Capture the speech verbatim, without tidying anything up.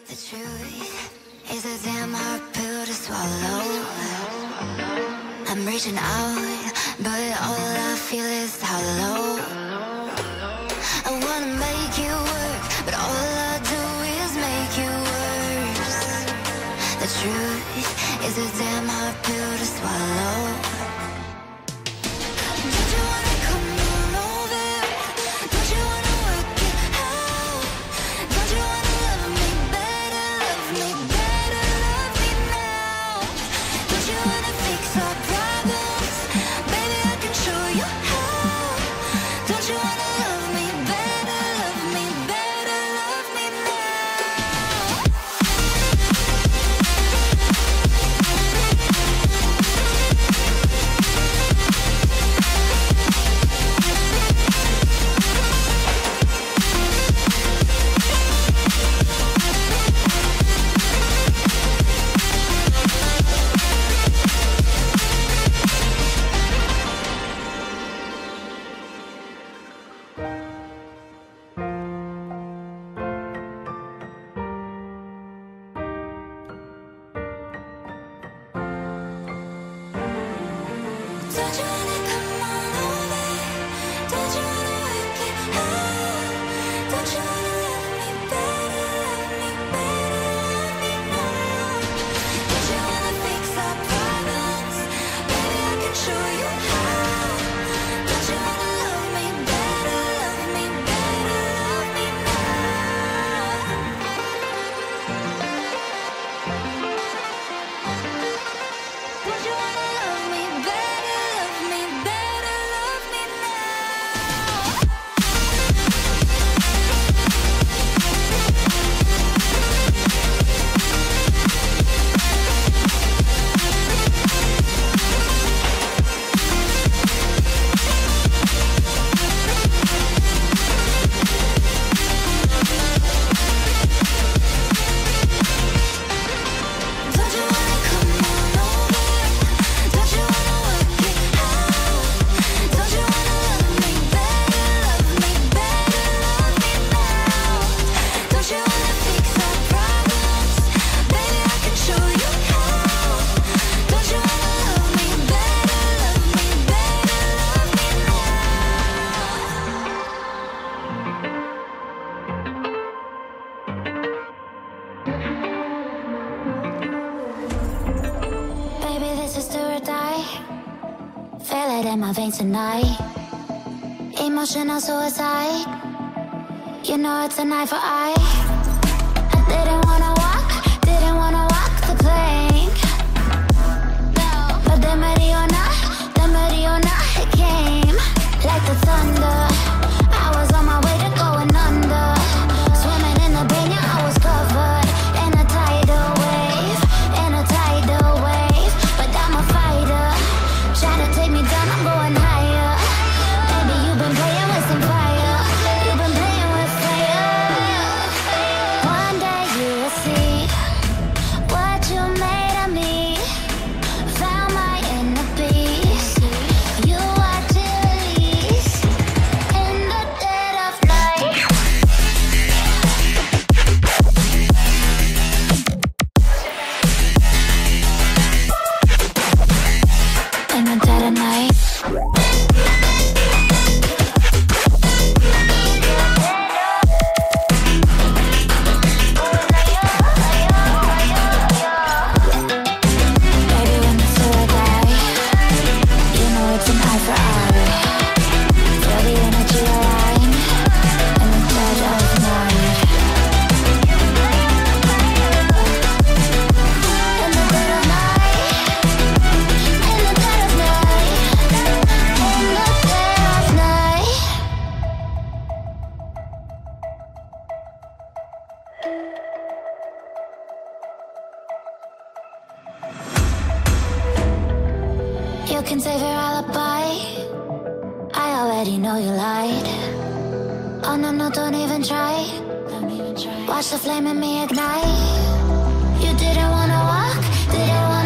The truth is a damn hard pill to swallow. I'm reaching out, but all I feel is hollow. I wanna make you work, but all I do is make you worse. The truth is a damn hard pill to swallow. Don't you wanna come on over? Don't you wanna work it out? Don't you wanna love me better, love me better, love me now? Don't you wanna fix our problems? Baby, I can show you how. Don't you wanna love me better, love me better, love me now? Don't you wanna come on over? Don't you wanna work it out? Don't you wanna love me better, love me better, love me now? Don't you wanna fix our problems? Baby, I can show you how. Don't you wanna love me better, love me better, love me now? Don't you wanna love me better, love me better, love me now? Don't you wanna come on over? Don't you wanna work it out? Don't you wanna love me better, love me better, love me now? Don't you wanna fix our problems? Baby, I can show you how. Don't you wanna love me better, love me better, love me now? Baby, this is do or die. Feel it in my veins tonight. Emotional suicide. You know it's an eye for eye. I didn't wanna walk, didn't wanna walk the plank. But the Mariona, the Mariona, it came like the thunder. I was on my way to going under. Swimming in the banya, I was covered in a tidal wave, in a tidal wave. But I'm a fighter. Try to take me down, I'm going higher. Baby, you've been playing with some fire. You've been playing with fire. One day you will see what you made of me. Found my inner peace. You watch it release in the dead of night. In the dead of night. Baby, when the soul die, you know it's an eye for eye. Feel the energy align in the dead of night. In the dead of night. In the dead of night. In the dead of night. You can save your alibi. I already know you lied. Oh no, no, don't even try. Don't even try. Watch the flame in me ignite. You didn't wanna walk, didn't wanna